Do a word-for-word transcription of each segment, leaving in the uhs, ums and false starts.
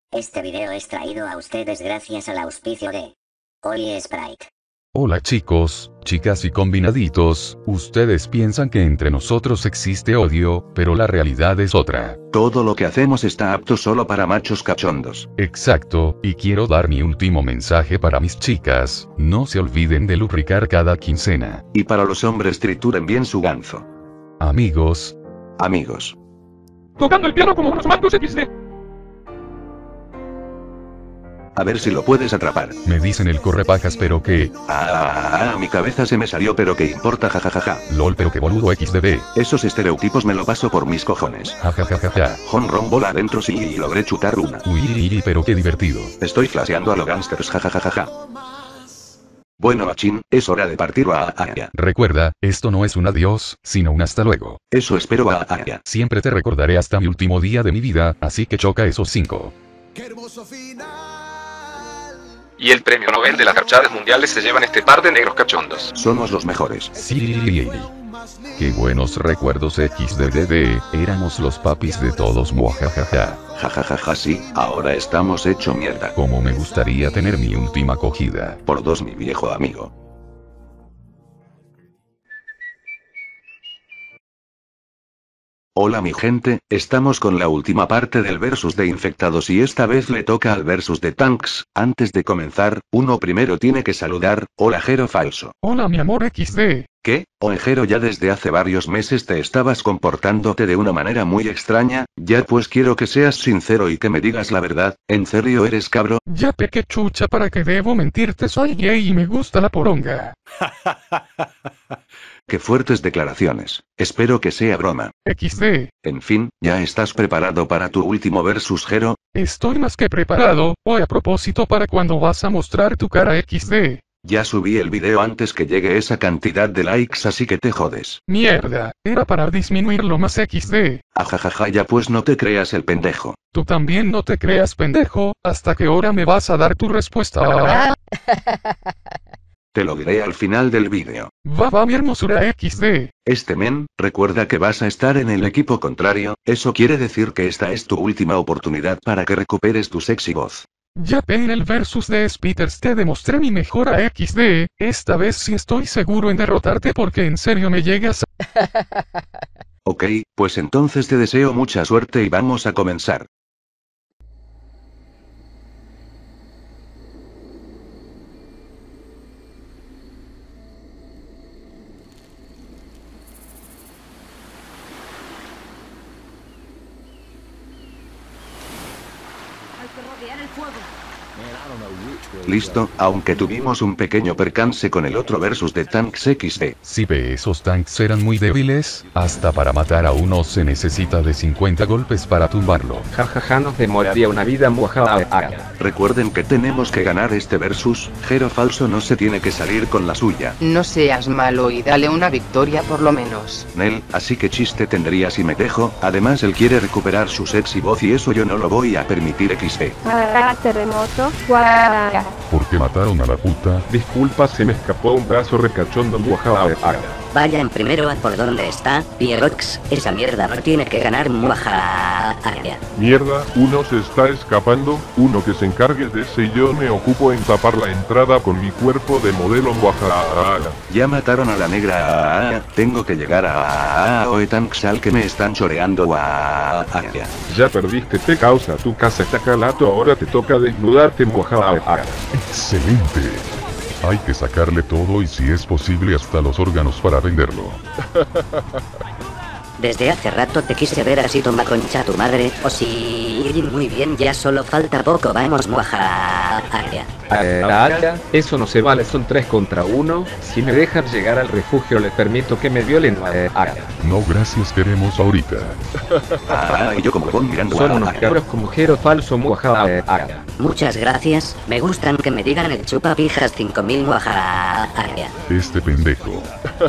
Este video es traído a ustedes gracias al auspicio de Oli Sprite. Hola chicos, chicas y combinaditos, ustedes piensan que entre nosotros existe odio, pero la realidad es otra. Todo lo que hacemos está apto solo para machos cachondos. Exacto, y quiero dar mi último mensaje para mis chicas, no se olviden de lubricar cada quincena. Y para los hombres trituren bien su ganzo. Amigos. Amigos. Tocando el piano como unos mangos equis de. A ver si lo puedes atrapar. Me dicen el correpajas pero que... Ah, ah, ah, mi cabeza se me salió pero qué importa jajajaja. Lol pero que boludo equis de be. Esos estereotipos me lo paso por mis cojones. Jajajaja. Honron bola adentro sí y logré chutar una. Uy, pero qué divertido. Estoy flasheando a los gangsters jajajaja. Bueno machín, es hora de partir a Aya. Recuerda, esto no es un adiós, sino un hasta luego. Eso espero a Aya. Siempre te recordaré hasta mi último día de mi vida, así que choca esos cinco. ¡Qué hermoso final! Y el premio Nobel de las garchadas mundiales se llevan este par de negros cachondos. Somos los mejores. Sí. Qué buenos recuerdos equis de de de, éramos los papis de todos muajajaja. Jajajaja sí, ahora estamos hecho mierda. Como me gustaría tener mi última acogida. Por dos mi viejo amigo. Hola mi gente, estamos con la última parte del versus de infectados y esta vez le toca al versus de tanks. Antes de comenzar, uno primero tiene que saludar. Hola Jero falso. Hola mi amor equis de. ¿Qué? O Jero ya desde hace varios meses te estabas comportándote de una manera muy extraña, ya pues quiero que seas sincero y que me digas la verdad, ¿en serio eres cabro? Ya peque chucha, para que debo mentirte, soy gay y me gusta la poronga. Qué fuertes declaraciones. Espero que sea broma. equis de. En fin, ¿ya estás preparado para tu último versus Jero? Estoy más que preparado, hoy a propósito para cuando vas a mostrar tu cara equis de. Ya subí el video antes que llegue esa cantidad de likes así que te jodes. Mierda, era para disminuirlo más equis de. Ajajaja ya pues no te creas el pendejo. Tú también no te creas pendejo, ¿hasta qué hora me vas a dar tu respuesta? Te lo diré al final del vídeo. Va va mi hermosura equis de. Este men, recuerda que vas a estar en el equipo contrario, eso quiere decir que esta es tu última oportunidad para que recuperes tu sexy voz. Ya en el versus de Spitters te demostré mi mejora equis de, esta vez sí estoy seguro en derrotarte porque en serio me llegas a... Ok, pues entonces te deseo mucha suerte y vamos a comenzar. Listo, aunque tuvimos un pequeño percance con el otro versus de Tanks equis de. Si ve esos tanks eran muy débiles, hasta para matar a uno se necesita de cincuenta golpes para tumbarlo. Jajaja nos demoraría una vida mojada. Recuerden que tenemos que ganar este versus, Jero falso no se tiene que salir con la suya. No seas malo y dale una victoria por lo menos. Nel, así que chiste tendría si me dejo, además él quiere recuperar su sexy voz y eso yo no lo voy a permitir equis de. Ah, terremoto. Guara. ¿Por qué mataron a la puta? Disculpa, se me escapó un brazo recachondo. Vayan primero a por donde está, Pierox, esa mierda no tiene que ganar muaja. Mierda, uno se está escapando, uno que se encargue de ese y yo me ocupo en tapar la entrada con mi cuerpo de modelo muaja. Ya mataron a la negra, tengo que llegar a Oetanks al que me están choreando. Ya perdiste, te causa tu casa está calato, ahora te toca desnudarte muaja. Excelente. Hay que sacarle todo y si es posible hasta los órganos para venderlo. Desde hace rato te quise ver así, toma concha tu madre, o sí, muy bien, ya solo falta poco, vamos muaja. Ah, eso no se vale, son tres contra uno, si me dejan llegar al refugio les permito que me violen. No gracias, queremos ahorita. Ah, y yo como bon mirando. Son unos cabros como Jero falso muaja. Muchas gracias, me gustan que me digan el chupa pijas cinco mil muaja. Este pendejo.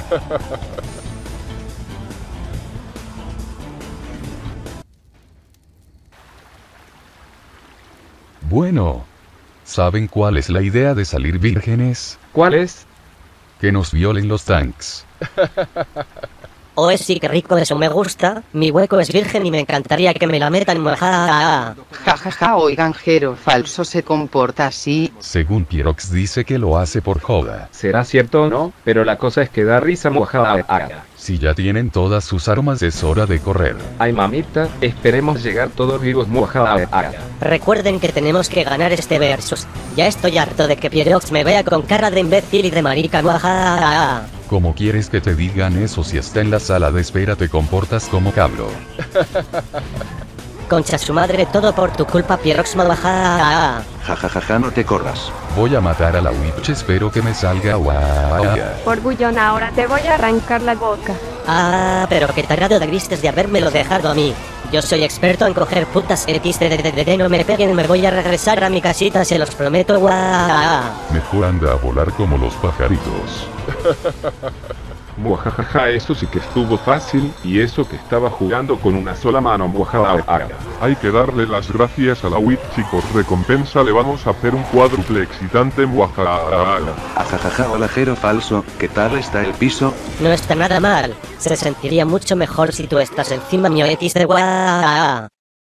Bueno, ¿saben cuál es la idea de salir vírgenes? ¿Cuál es? Que nos violen los tanks. Oh, sí, qué rico, eso me gusta. Mi hueco es virgen y me encantaría que me la metan. Ja, ja, ja, ja, oigan, Jero Falso se comporta así. Según Pierox dice que lo hace por joda. ¿Será cierto o no? Pero la cosa es que da risa. Muajaja. Si ya tienen todas sus armas es hora de correr. Ay mamita, esperemos llegar todos vivos. Muajaja. Recuerden que tenemos que ganar este versus. Ya estoy harto de que Pierox me vea con cara de imbécil y de marica. Muajaja. ¿Cómo quieres que te digan eso si está en la sala de espera? Te comportas como cabro. Concha su madre, todo por tu culpa, Pierox. Muajaja. Jajajaja, no te corras. Voy a matar a la witch, espero que me salga guaya. Orgullón, ahora te voy a arrancar la boca. Ah, pero qué tarado debiste de habérmelo dejado a mí. Yo soy experto en coger putas X D, de, de, de, de, no me peguen, me voy a regresar a mi casita, se los prometo. Guau. Mejor anda a volar como los pajaritos. Muajajaja, eso sí que estuvo fácil, y eso que estaba jugando con una sola mano. Muajajaja. Hay que darle las gracias a la witch y por recompensa le vamos a hacer un cuádruple excitante. Muajajaja. Ajajaja, hola Jero Falso, ¿qué tal está el piso? No está nada mal, se sentiría mucho mejor si tú estás encima mío. X D. Guau.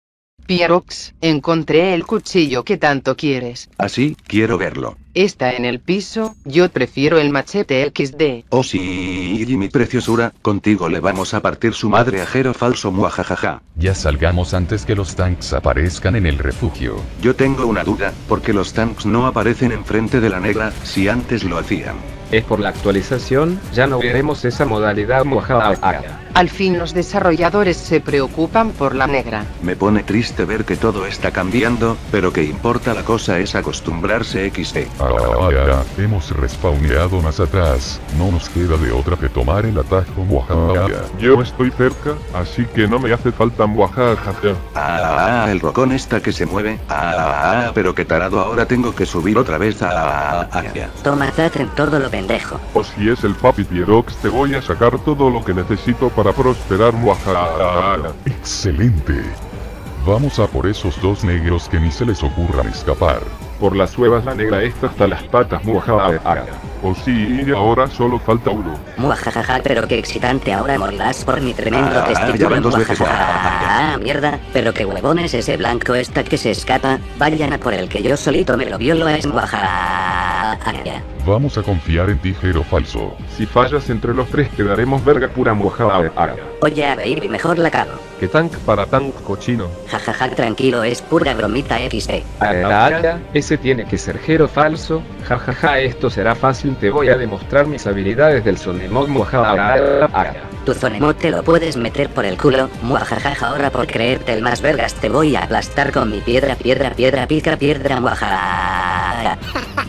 Pierox, encontré el cuchillo que tanto quieres. Así, quiero verlo. Está en el piso, yo prefiero el machete equis de. Oh sí, mi preciosura, contigo le vamos a partir su madre a Jero Falso. Muajajaja. Ya salgamos antes que los tanks aparezcan en el refugio. Yo tengo una duda, porque los tanks no aparecen enfrente de la negra, si antes lo hacían. Es por la actualización, ya no veremos esa modalidad. Muajajaja. Al fin los desarrolladores se preocupan por la negra. Me pone triste ver que todo está cambiando, pero que importa, la cosa es acostumbrarse. Equis de. Ah, ya, hemos respawneado más atrás, no nos queda de otra que tomar el atajo. Muajajaja. Yo estoy cerca, así que no me hace falta. Muajajaja. Ah, el rocón está que se mueve. Ah, pero qué tarado, ahora tengo que subir otra vez. Ah, ah, ah. Toma en todo lo pendejo. O si es el papi Pierox, te voy a sacar todo lo que necesito para prosperar. Muajajaja. Excelente. Vamos a por esos dos negros que ni se les ocurran escapar. Por las huevas la negra está hasta las patas. Muajajaja. O sí, y ahora solo falta uno. Muajajaja, pero qué excitante, ahora morirás por mi tremendo Ah, ya testículo. van dos veces. Muajajaja. Ah, mierda, pero qué huevones ese blanco está que se escapa. Vayan a por el que yo solito me lo violo, es Muajajaja. Vamos a confiar en ti, Jero Falso. Si fallas entre los tres quedaremos verga pura. Muajajaja. Oye, a baby, mejor la cago. ¿Qué tank para tank cochino? Jajaja, tranquilo, es pura bromita. Equis de. Ara, ese tiene que ser Jero Falso. Jajaja, esto será fácil, te voy a demostrar mis habilidades del Zonemod. Muajajaja. Tu Zonemod te lo puedes meter por el culo. Muajajaja, ahora por creerte el más vergas te voy a aplastar con mi piedra, piedra, piedra, pica, piedra. Muajajaja.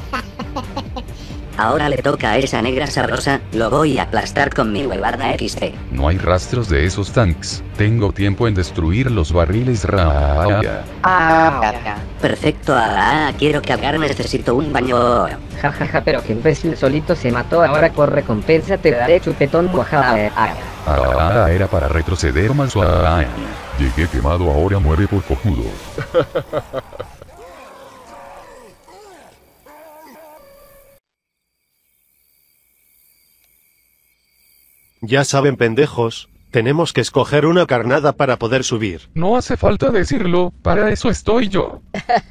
Ahora le toca a esa negra sabrosa, lo voy a aplastar con mi huevada. Equis de. No hay rastros de esos tanks. Tengo tiempo en destruir los barriles. Raya. Ah, Perfecto, ah, quiero cagar, necesito un baño. Jajaja, pero que imbécil solito se mató, ahora por recompensa te daré chupetón. Muajajaja. Ah, era para retroceder más. Ah, llegué quemado, ahora muere por cojudo. Ya saben, pendejos, tenemos que escoger una carnada para poder subir. No hace falta decirlo, para eso estoy yo.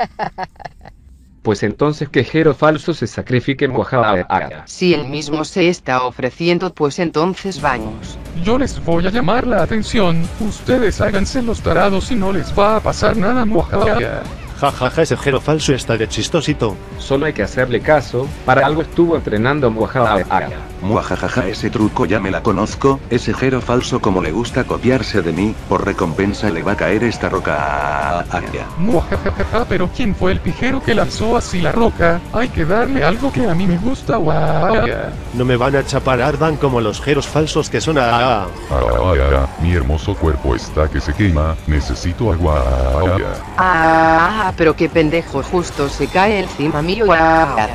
Pues entonces que Jero Falso se sacrifique. Muajajaja. si él mismo se está ofreciendo, pues entonces vamos. Yo les voy a llamar la atención. Ustedes háganse los tarados y no les va a pasar nada. Muajajaja. Jajaja, ese Jero Falso está de chistosito. Solo hay que hacerle caso, para algo estuvo entrenando. Muajajaja. Muajajaja, ese truco ya me la conozco. Ese Jero Falso, como le gusta copiarse de mí, por recompensa le va a caer esta roca. Muajajaja, pero ¿quién fue el pijero que lanzó así la roca? Hay que darle algo que a mí me gusta. Guau. No me van a chapar, ardan como los Jeros Falsos que son. Ah, Ah, mi hermoso cuerpo está que se quema, necesito agua. Ah, pero qué pendejo, justo se cae encima mío. Ah,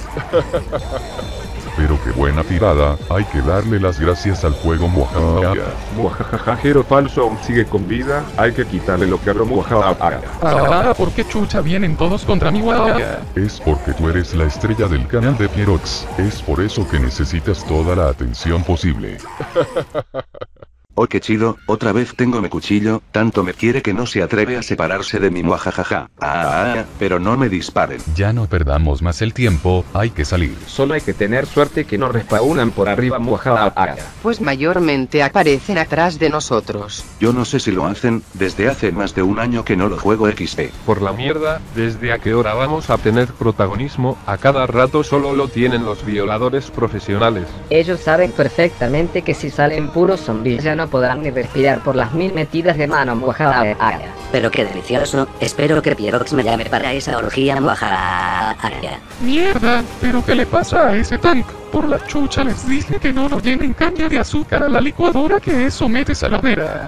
Pero qué buena tirada, hay que darle las gracias al fuego. Muajajaja. Muajajaja, Jero Falso aún sigue con vida, hay que quitarle lo que habló. Muajajaja. Ah, ¿por qué chucha vienen todos contra mí? Guau. Es porque tú eres la estrella del canal de Pierox, es por eso que necesitas toda la atención posible. Oh, qué chido, otra vez tengo mi cuchillo, tanto me quiere que no se atreve a separarse de mí, muajajaja. Ah, ah, pero no me disparen. Ya no perdamos más el tiempo, hay que salir. Solo hay que tener suerte que no respawnan por arriba, muajajaja. Pues mayormente aparecen atrás de nosotros. Yo no sé si lo hacen, desde hace más de un año que no lo juego equis de. Por la mierda, ¿desde a qué hora vamos a tener protagonismo? A cada rato solo lo tienen los violadores profesionales. Ellos saben perfectamente que si salen puros zombies ya no podrán ni respirar por las mil metidas de mano, muajajaja. Pero qué delicioso, espero que Pierox me llame para esa orgía, muajajaja. Mierda, pero ¿qué le pasa a ese tank? Por la chucha les dije que no lo llenen caña de azúcar a la licuadora, que eso mete saladera.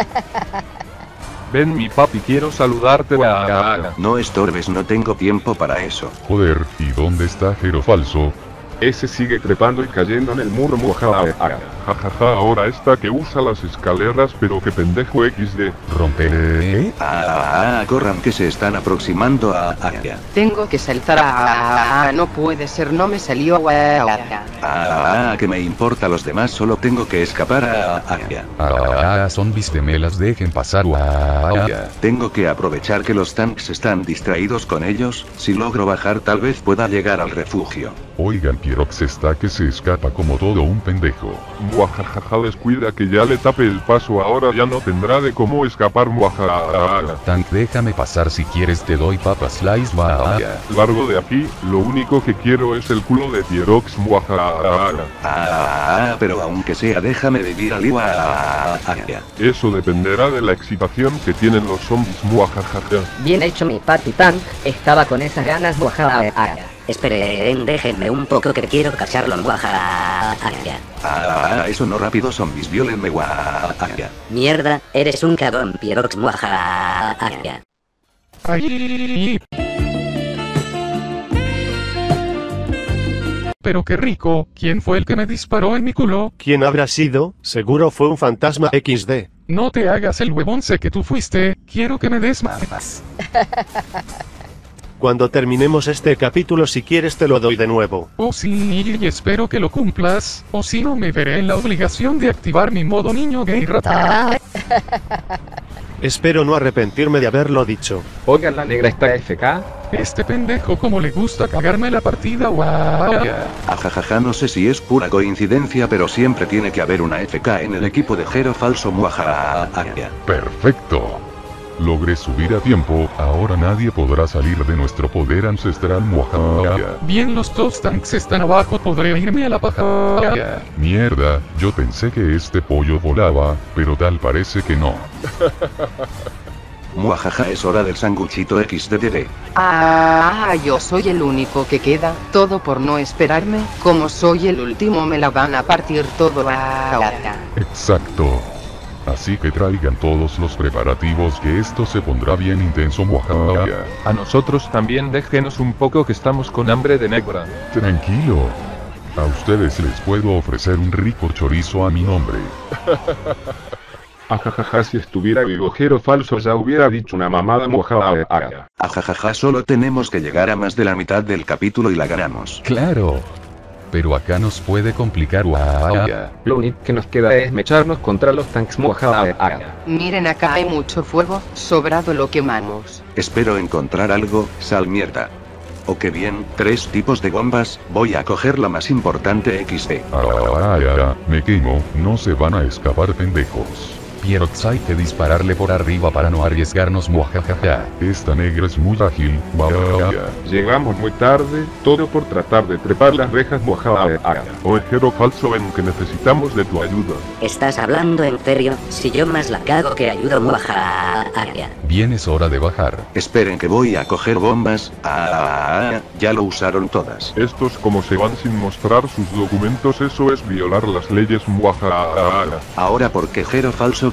Ven mi papi, quiero saludarte. No estorbes, no tengo tiempo para eso. Joder, ¿y dónde está Jero Falso? Ese sigue trepando y cayendo en el muro, muajajaja. Jajaja, ahora está que usa las escaleras, pero qué pendejo equis de. Rompe. Ah, ah, ah, corran que se están aproximando a Aria. Tengo que saltar a... No puede ser, no me salió. Ah, ah, que me importa los demás, solo tengo que escapar a Aria. Ah, ah, zombies de melas, dejen pasar. Ah, tengo que aprovechar que los tanks están distraídos con ellos, si logro bajar tal vez pueda llegar al refugio. Oigan, Pierox está que se escapa como todo un pendejo. Muajajaja, descuida que ya le tape el paso, ahora ya no tendrá de cómo escapar, muajajaja. Tank, déjame pasar, si quieres te doy papa slice, va. Largo de aquí, lo único que quiero es el culo de Pierox, muajajaja. Ah, pero aunque sea déjame vivir al igual. Eso dependerá de la excitación que tienen los zombies, muajajaja. Bien hecho, mi Patty Tank, estaba con esas ganas, muajajaja. Esperen, déjenme un poco que quiero cacharlo, muajajaja. Ah, eso no, rápido zombies, violenme, muajajaja. Mierda, eres un cagón, Pierox, muajajaja. Ay. Pero qué rico, ¿quién fue el que me disparó en mi culo? ¿Quién habrá sido? Seguro fue un fantasma equis de. No te hagas el huevón, sé que tú fuiste, quiero que me des más. Cuando terminemos este capítulo, si quieres te lo doy de nuevo. Oh sí, y espero que lo cumplas, o si no me veré en la obligación de activar mi modo niño gay rata. Espero no arrepentirme de haberlo dicho. Oigan, la negra está F K. Este pendejo como le gusta cagarme la partida, guau. Ajajaja, no sé si es pura coincidencia, pero siempre tiene que haber una F K en el equipo de Jero Falso, muajajaja. Perfecto. Logré subir a tiempo, ahora nadie podrá salir de nuestro poder ancestral, muajajaja. Bien, los dos tanks están abajo, podré irme a la paja. Mierda, yo pensé que este pollo volaba, pero tal parece que no. Muajaja, es hora del sanguchito equis de de. Ah, yo soy el único que queda, todo por no esperarme, como soy el último me la van a partir todo. Exacto. Así que traigan todos los preparativos, que esto se pondrá bien intenso, muajajaja. A nosotros también déjenos un poco, que estamos con hambre de negra. Tranquilo. A ustedes les puedo ofrecer un rico chorizo a mi nombre. Ajajaja, si estuviera vivo Jero Falso ya hubiera dicho una mamada, muajajaja. Ajajaja, solo tenemos que llegar a más de la mitad del capítulo y la ganamos. Claro. Pero acá nos puede complicar. Lo único que nos queda es mecharnos contra los tanks, muajajaja. Miren, acá hay mucho fuego, sobrado lo quemamos. Espero encontrar algo, sal mierda. Oh, qué bien, tres tipos de bombas, voy a coger la más importante equis de. Ah, me quemo, no se van a escapar, pendejos. Pierox, hay que dispararle por arriba para no arriesgarnos, muajajaja. Esta negra es muy ágil, muajajaja. Llegamos muy tarde, todo por tratar de trepar las rejas, muajajaja. Oye, Jero Falso, ven que necesitamos de tu ayuda. ¿Estás hablando en serio? Si yo más la cago que ayudo, muajajaja. Bien, es hora de bajar. Esperen que voy a coger bombas. Ah, ya lo usaron todas. Estos como se van sin mostrar sus documentos, eso es violar las leyes, muajajaja. Ahora, ¿por qué Jero Falso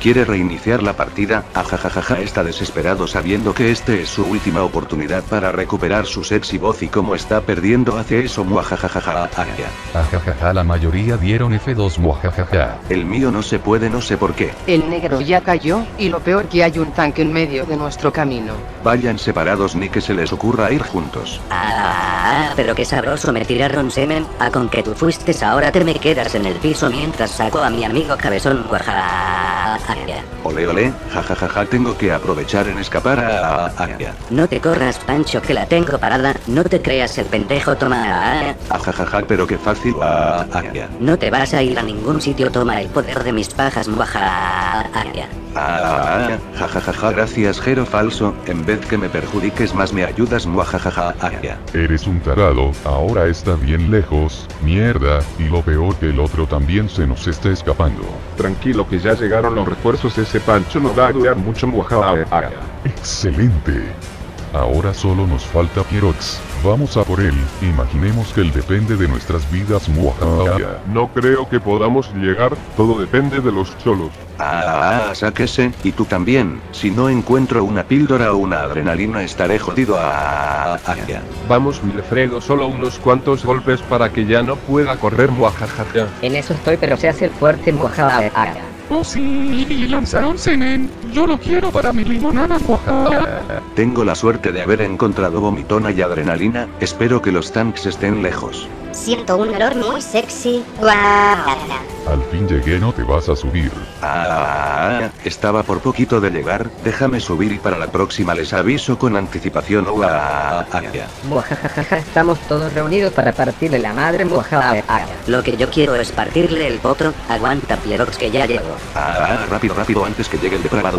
quiere reiniciar la partida. Ajajajaja está desesperado sabiendo que este es su última oportunidad para recuperar su sexy voz y como está perdiendo hace eso. Muajajajaja. Ajajaja, la mayoría dieron F dos. Muajajaja. El mío no se puede, no sé por qué. El negro ya cayó, y lo peor que hay un tanque en medio de nuestro camino. Vayan separados ni que se les ocurra ir juntos. Ah, pero qué sabroso me tiraron semen. Ah, con que tú fuiste ahora te me quedas en el piso mientras saco a mi amigo cabezón. Muajajaja. Ole ole, jajajaja, tengo que aprovechar en escapar a... No te corras, Pancho, que la tengo parada. No te creas el pendejo, toma. Ajajaja, pero qué fácil. No te vas a ir a ningún sitio, toma el poder de mis pajas. Muajajaja. Ah, jajajaja, gracias, Jero falso. En vez que me perjudiques más me ayudas. Muajajaja. Eres un tarado, ahora está bien lejos, mierda, y lo peor que el otro también se nos está escapando. Tranquilo que ya llegaron los refuerzos, ese Pancho no va a durar mucho. Muajajaja. Excelente. Ahora solo nos falta Pierox. Vamos a por él. Imaginemos que él depende de nuestras vidas. Muajajaja. No creo que podamos llegar, todo depende de los cholos. Ah, sáquese, y tú también. Si no encuentro una píldora o una adrenalina estaré jodido. Ah, Vamos, Wilfredo, solo unos cuantos golpes para que ya no pueda correr. Muajajaja. En eso estoy, pero se hace el fuerte. Muajajaja. Oh sí, y lanzaron semen. Yo lo quiero para mi limonada. Muajajaja. Tengo la suerte de haber encontrado vomitona y adrenalina. Espero que los tanks estén lejos. Siento un olor muy sexy. Al fin llegué, no te vas a subir. Ah, estaba por poquito de llegar. Déjame subir y para la próxima les aviso con anticipación. Muajajaja, estamos todos reunidos para partirle la madre. Muajajaja. Lo que yo quiero es partirle el potro. Aguanta, Pierox, que ya llego. Ah, rápido, rápido, antes que llegue el depravado.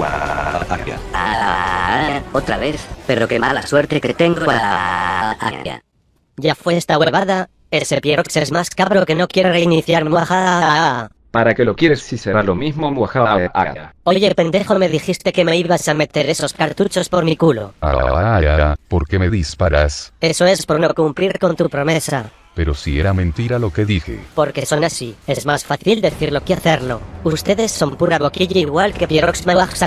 Ah, otra vez, pero qué mala suerte que tengo. Ah, ya fue esta huevada. Ese Pierox es más cabro que no quiere reiniciar. Muajajaja. ¿Para qué lo quieres si será lo mismo? Muajajaja. Oye, pendejo, me dijiste que me ibas a meter esos cartuchos por mi culo. Ah, ¿por qué me disparas? Eso es por no cumplir con tu promesa. Pero si era mentira lo que dije. Porque son así, es más fácil decirlo que hacerlo. Ustedes son pura boquilla igual que Pierox.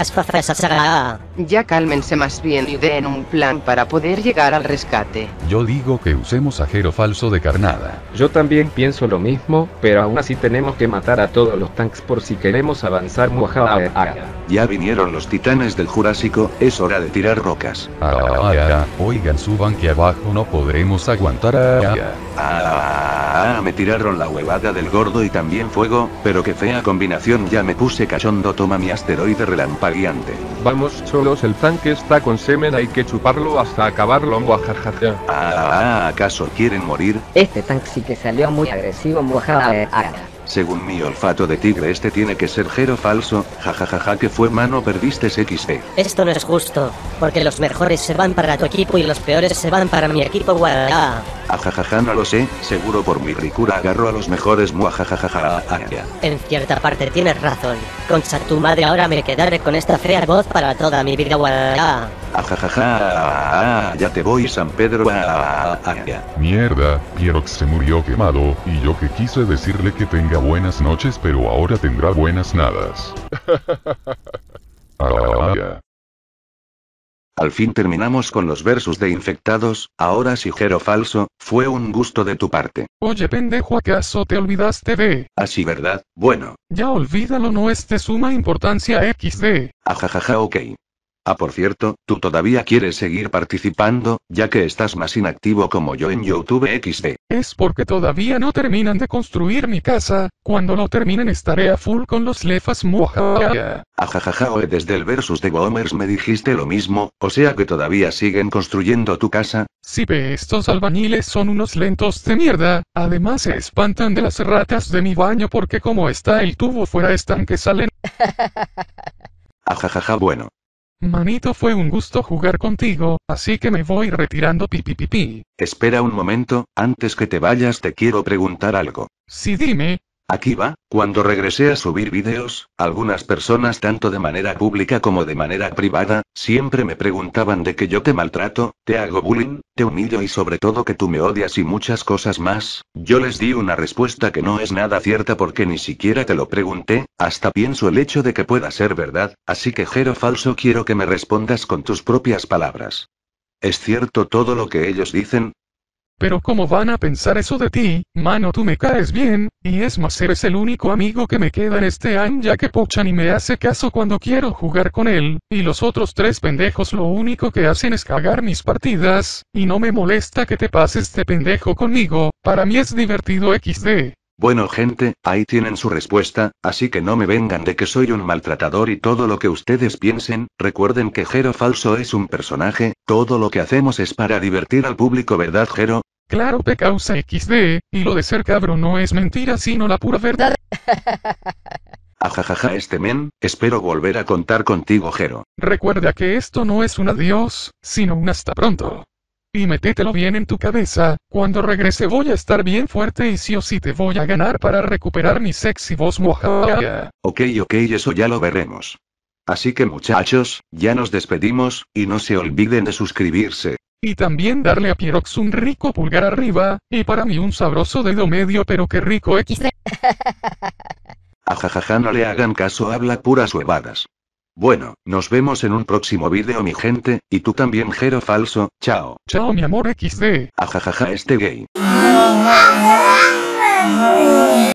Ya cálmense más bien y den un plan para poder llegar al rescate. Yo digo que usemos a Jero falso de carnada. Yo también pienso lo mismo, pero aún así tenemos que matar a todos los tanks por si queremos avanzar. Muajajaja. Ya vinieron los titanes del Jurásico, es hora de tirar rocas. Ah, oigan, suban que abajo no podremos aguantar. Ah, Ah, me tiraron la huevada del gordo y también fuego, pero qué fea combinación, ya me puse cachondo. Toma mi asteroide relampagueante. Vamos, cholos, el tanque está con semen, hay que chuparlo hasta acabarlo. Muajajaja. Ah, ¿acaso quieren morir? Este tanque sí que salió muy agresivo. Muajajaja. Según mi olfato de tigre, este tiene que ser Jero falso. Jajajaja, que fue mano, perdiste equis pe. Esto no es justo, porque los mejores se van para tu equipo y los peores se van para mi equipo. Guau. Ajajaja, no lo sé, seguro por mi ricura agarro a los mejores. Muajajajaja. En cierta parte tienes razón. Concha tu madre, ahora me quedaré con esta fea voz para toda mi vida. Guau. Ajajaja, ya te voy, San Pedro. Mierda, Pierox se murió quemado, y yo que quise decirle que tenga buenas noches, pero ahora tendrá buenas nadas. Ah, Al fin terminamos con los versus de infectados. Ahora sí, Jero falso, fue un gusto de tu parte. Oye, pendejo, ¿acaso te olvidaste de? Así, ¿verdad? Bueno. Ya olvídalo, no es de suma importancia equis de. Ajajaja, ok. Ah, por cierto, tú todavía quieres seguir participando, ya que estás más inactivo como yo en YouTube equis de. Es porque todavía no terminan de construir mi casa. Cuando lo terminen estaré a full con los lefas. Muajajaja. Ajajaja, oe, desde el versus de Gomers me dijiste lo mismo, o sea que todavía siguen construyendo tu casa. Sí, ve, estos albañiles son unos lentos de mierda. Además se espantan de las ratas de mi baño porque como está el tubo fuera están que salen. Ajajaja, bueno. Manito, fue un gusto jugar contigo, así que me voy retirando. Pi, pi, pi, pi. Espera un momento, antes que te vayas te quiero preguntar algo. Sí, dime. Aquí va, cuando regresé a subir vídeos, algunas personas tanto de manera pública como de manera privada, siempre me preguntaban de que yo te maltrato, te hago bullying, te humillo y sobre todo que tú me odias y muchas cosas más. Yo les di una respuesta que no es nada cierta porque ni siquiera te lo pregunté, hasta pienso el hecho de que pueda ser verdad, así que Jero Falso quiero que me respondas con tus propias palabras. ¿Es cierto todo lo que ellos dicen? Pero ¿cómo van a pensar eso de ti, mano? Tú me caes bien, y es más, eres el único amigo que me queda en este año ya que Pocha ni me hace caso cuando quiero jugar con él, y los otros tres pendejos lo único que hacen es cagar mis partidas, y no me molesta que te pases de pendejo conmigo, para mí es divertido equis de. Bueno gente, ahí tienen su respuesta, así que no me vengan de que soy un maltratador y todo lo que ustedes piensen, recuerden que Jero Falso es un personaje, todo lo que hacemos es para divertir al público, ¿verdad Jero? Claro, P causa equis de, y lo de ser cabrón no es mentira sino la pura verdad. Ajajaja este men, espero volver a contar contigo Jero. Recuerda que esto no es un adiós, sino un hasta pronto. Y métetelo bien en tu cabeza, cuando regrese voy a estar bien fuerte y sí o sí te voy a ganar para recuperar mi sexy voz mojada. Ok ok eso ya lo veremos. Así que muchachos, ya nos despedimos, y no se olviden de suscribirse. Y también darle a Pierox un rico pulgar arriba, y para mí un sabroso dedo medio pero qué rico equis de. Ajajaja no le hagan caso, habla puras huevadas. Bueno, nos vemos en un próximo vídeo mi gente, y tú también Jero Falso, chao. Chao mi amor equis de. Ajajaja este gay.